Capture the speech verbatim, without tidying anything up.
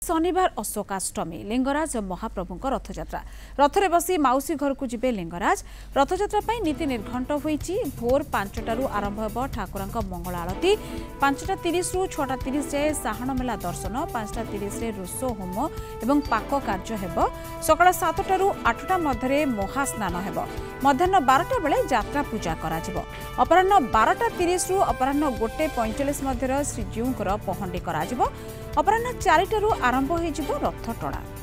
शनिवार अशोकाष्टमी लिंगराज महाप्रभु रथयात्रा रथरे बसी माउसी घर को जिबे लिंगराज रथयात्रा नीति निर्घंट होईची भोर पांचटारू आरंभ होब ठाकुर मंगल आलती पांचटा तीस रु छटा तीस जाए साहण मेला दर्शन पांचटा तीस रोषो होम और पाक कार्य हेब सकाळ सातटारू आठटा मध्य महास्नान हेब मध्याह्न बारटा बेले यात्रा पूजा करा अपराह्न बारटा तीस रु अपराह्न गोटे पैंचाश मध्य श्रीजीउंकर पहंडी करा अपराह्न चारिटारू आरंभ हो रथ टणा।